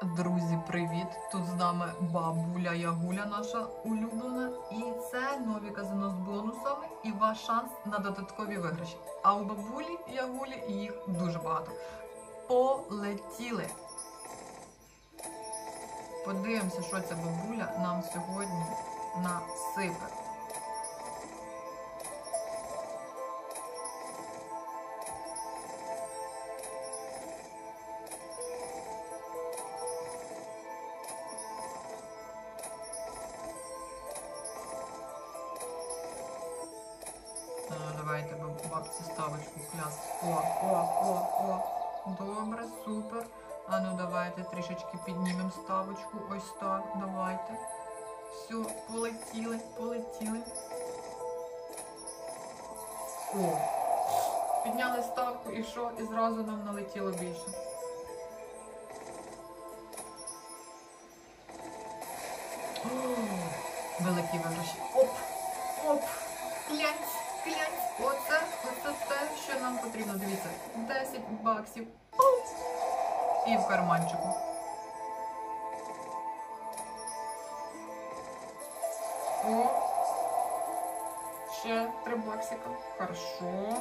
Друзі, привіт! Тут з нами бабуля Ягуля, наша улюблена. І це нові казино з бонусами і ваш шанс на додаткові виграші. А у бабулі Ягулі їх дуже багато. Полетіли! Подивимося, що ця бабуля нам сьогодні насипе. Давайте бабці ставочку кляс. О. Добре, супер. А ну давайте трішечки піднімемо ставочку. Ось так, давайте. Все, полетіли. О, підняли ставку і що? І зразу нам налетіло більше. О, великі виграші. Оп. Клянць. Оце те, що нам потрібно. Дивіться, 10 баксів. І в карманчику. О, ще 3 баксика. Хорошо.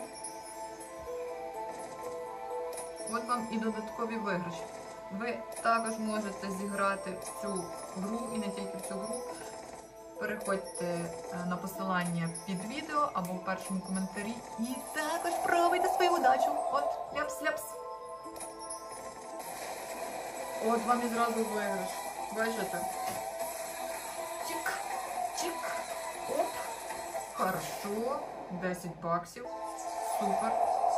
От вам і додаткові виграші. Ви також можете зіграти в цю гру, і не тільки в цю гру. Переходьте на посилання під відео або в першому коментарі і також пробуйте свою удачу. От, ляпс. От вам і зразу виграш. Бачите? Чик. Оп. Хорошо. 10 баксів. Супер.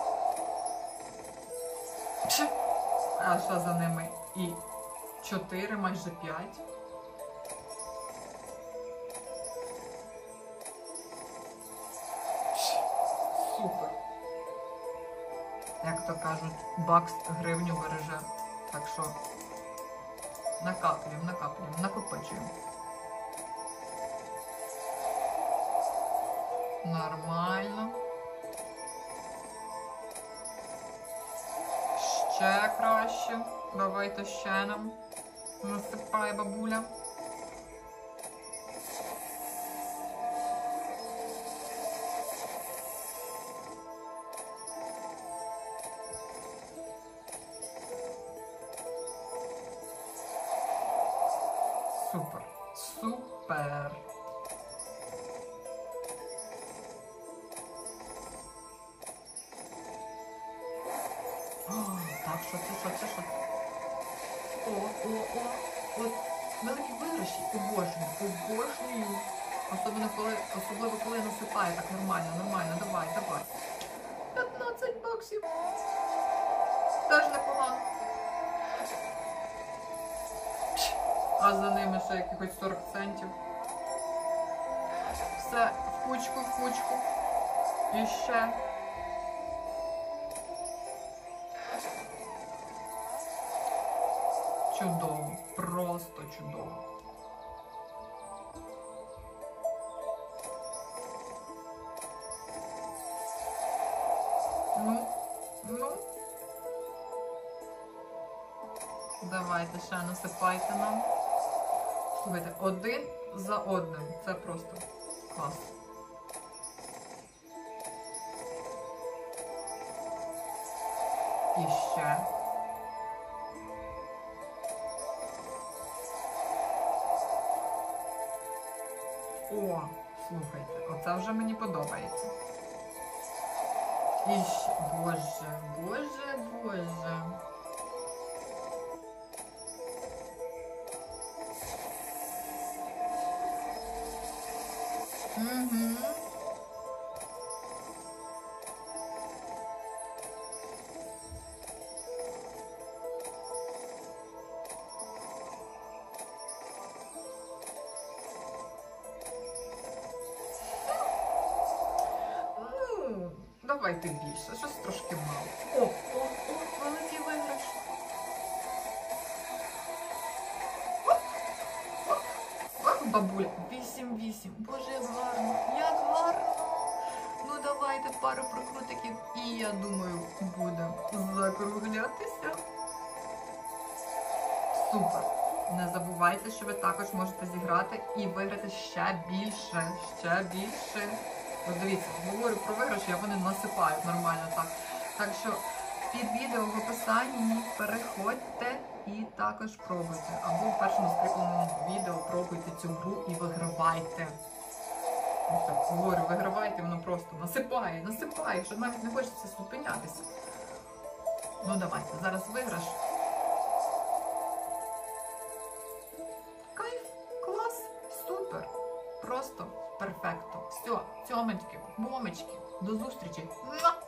А що за ними? І 4, майже 5. Супер. Як то кажуть, бакс гривню береже. Так що накаплюємо, накопичуємо. Нормально. Ще краще. Давайте ще нам насипає бабуля. Супер. Так, що це? О. От великі виграші. Обожнюю. Особливо коли насипає так нормально. Давай. 15 баксів. Теж непогано. А за ними ще якихось 40 центів. Все, в кучку. І ще. Чудово. Просто чудово. Ну. Давайте ще насипайте нам. Слухайте, один за одним. Це просто клас. І ще. О, слухайте, оце вже мені подобається. І ще. Боже. Угу. Ну, давайте більше, щось трошки мало. О, великий виграш. Бабуля, 8. Боже, як гарно. Ну, давайте пару прокрутиків і, я думаю, будемо закруглятися. Супер! Не забувайте, що ви також можете зіграти і виграти ще більше, ще більше. От дивіться, говорю про виграші, а вони насипають нормально так. Так що під відео в описанні переходьте і також пробуйте. Або в першому скріпленому відео пробуйте цю гру і вигравайте. Ось так, говорю, вигравайте, воно просто насипає, що навіть не хочеться зупинятися. Ну давайте, зараз виграш. Кайф, клас, супер, просто перфекто. Все, цьомочки, бомочки, до зустрічі. Муа!